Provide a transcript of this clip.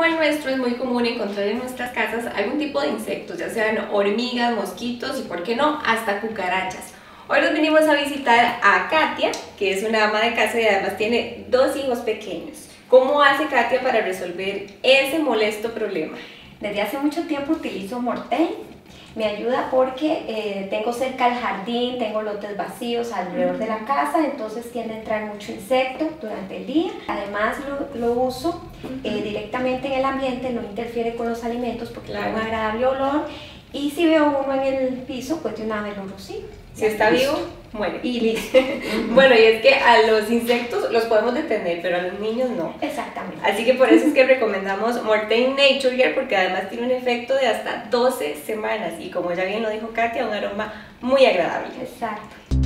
el nuestro es muy común encontrar en nuestras casas algún tipo de insectos, ya sean hormigas, mosquitos y, por qué no, hasta cucarachas. Hoy nos venimos a visitar a Katia, que es una ama de casa y además tiene 2 hijos pequeños. ¿Cómo hace Katia para resolver ese molesto problema? Desde hace mucho tiempo utilizo Mortein. Me ayuda porque tengo cerca el jardín, tengo lotes vacíos alrededor de la casa, entonces tiende a entrar mucho insecto durante el día. Además lo uso directamente en el ambiente, no interfiere con los alimentos porque tiene un agradable olor. Y si veo uno en el piso, pues de una vez lo rocío. Si está vivo, muere. Y listo. Bueno, y es que a los insectos los podemos detener, pero a los niños no. Exactamente. Así que por eso es que recomendamos Mortein Nature Care, porque además tiene un efecto de hasta 12 semanas y, como ya bien lo dijo Katia, un aroma muy agradable. Exacto.